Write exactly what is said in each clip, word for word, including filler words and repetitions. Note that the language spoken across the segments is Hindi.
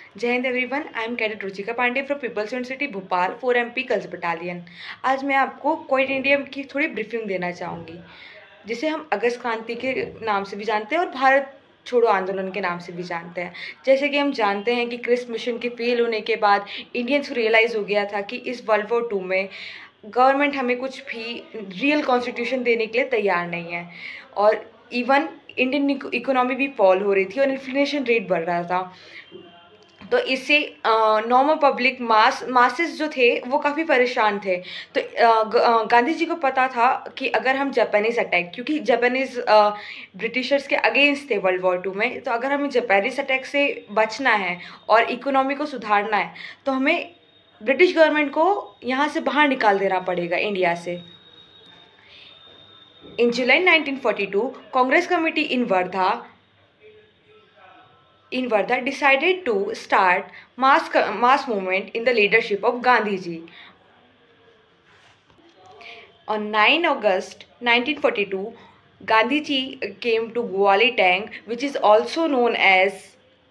जय Hind everyone, I am cadet Ruchika Pandey from People's University Bhopal four M P girls battalion. आज मैं आपको क्विट इंडिया की थोड़ी ब्रीफिंग देना चाहूँगी, जिसे हम अगस्त क्रांति के नाम से भी जानते हैं और भारत छोड़ो आंदोलन के नाम से भी जानते हैं। जैसे कि हम जानते हैं कि क्रिस मिशन के फेल होने के बाद इंडियंस को रियलाइज़ हो गया था कि इस वर्ल्ड वॉर टू में गवर्नमेंट हमें कुछ भी रियल कॉन्स्टिट्यूशन देने के लिए तैयार नहीं है, और इवन इंडियन इकोनॉमी भी फॉल हो रही थी और इन्फ्लेशन रेट बढ़ रहा था। तो इससे नॉर्मल पब्लिक मास मासेस जो थे वो काफ़ी परेशान थे। तो गांधी जी को पता था कि अगर हम जापानीज़ अटैक, क्योंकि जापानीज़ ब्रिटिशर्स के अगेंस्ट थे वर्ल्ड वॉर टू में, तो अगर हमें जापानीज़ अटैक से बचना है और इकोनॉमी को सुधारना है तो हमें ब्रिटिश गवर्नमेंट को यहाँ से बाहर निकाल देना पड़ेगा, इंडिया से। In July nineteen forty two, Congress committee in Wardha in Varda decided to start mass mass movement in the leadership of Gandhi ji. On ninth August nineteen forty-two, Gandhi ji came to Gwali Tank, which is also known as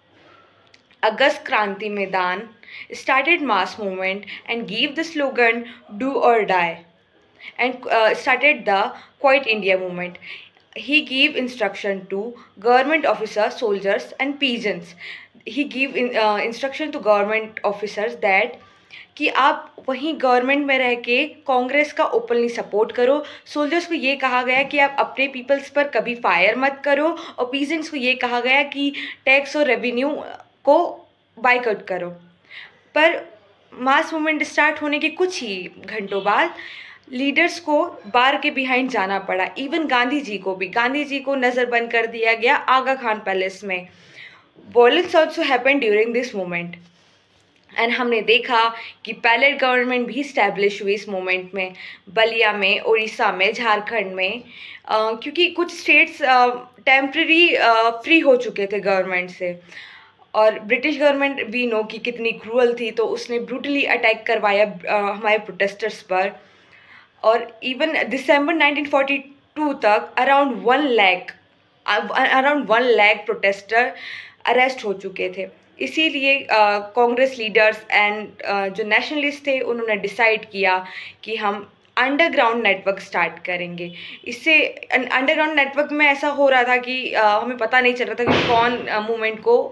Agast Kranti Maidan, started mass movement and gave the slogan "Do or Die," and uh, started the Quiet India movement. He gave instruction to government officers, soldiers and peasants. He gave in, uh, instruction to government officers that कि आप वहीं गवर्नमेंट में रह के कांग्रेस का ओपनली सपोर्ट करो। सोल्जर्स को ये कहा गया कि आप अपने पीपल्स पर कभी फायर मत करो, और पीजेंट्स को ये कहा गया कि टैक्स और रेवेन्यू को बाइकआउट करो। पर मास मूवमेंट स्टार्ट होने के कुछ ही घंटों बाद लीडर्स को बार के बिहाइंड जाना पड़ा। इवन गांधी जी को भी गांधी जी को नज़रबंद कर दिया गया आगा खान पैलेस में। Violence also happen during this moment, and हमने देखा कि पैलेट गवर्नमेंट भी इस्टेब्लिश हुई इस मोमेंट में, बलिया में, उड़ीसा में, झारखंड में, आ, क्योंकि कुछ स्टेट्स टेम्प्रेरी फ्री हो चुके थे गवर्नमेंट से। और ब्रिटिश गवर्नमेंट भी नो कि कितनी क्रूअल थी, तो उसने ब्रूटली अटैक करवाया आ, हमारे प्रोटेस्टर्स पर। और even December nineteen forty two तक around one lakh around one lakh protester arrest हो चुके थे। इसीलिए कांग्रेस लीडर्स एंड जो नेशनलिस्ट थे उन्होंने डिसाइड किया कि हम अंडरग्राउंड नेटवर्क स्टार्ट करेंगे। इससे अंडरग्राउंड नेटवर्क में ऐसा हो रहा था कि uh, हमें पता नहीं चल रहा था कि कौन मूवमेंट uh, को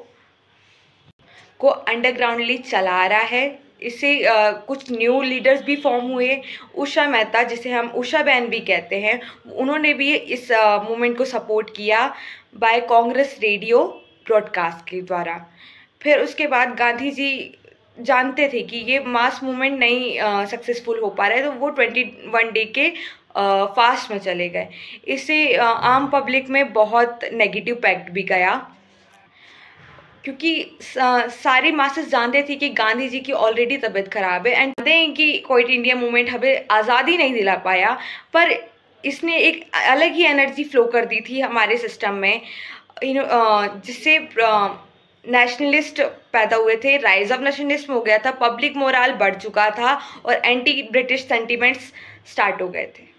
को अंडरग्राउंडली चला रहा है। इससे uh, कुछ न्यू लीडर्स भी फॉर्म हुए। उषा मेहता, जिसे हम उषा बहन भी कहते हैं, उन्होंने भी इस मूवमेंट uh, को सपोर्ट किया बाय कांग्रेस रेडियो ब्रॉडकास्ट के द्वारा। फिर उसके बाद गांधी जी जानते थे कि ये मास मूवमेंट नहीं सक्सेसफुल uh, हो पा रहा है, तो वो ट्वेंटी वन डे के फास्ट uh, में चले गए। इससे uh, आम पब्लिक में बहुत नेगेटिव पैक्ट भी गया, क्योंकि सारी मासेस जानते थे कि गांधी जी की ऑलरेडी तबीयत खराब है, एंड जानते हैं कि क्विट इंडिया मूवमेंट हमें आज़ादी नहीं दिला पाया, पर इसने एक अलग ही एनर्जी फ्लो कर दी थी हमारे सिस्टम में, यू नो, जिससे नेशनलिस्ट पैदा हुए थे। राइज ऑफ नेशनलिज्म हो गया था, पब्लिक मोराल बढ़ चुका था और एंटी ब्रिटिश सेंटिमेंट्स स्टार्ट हो गए थे।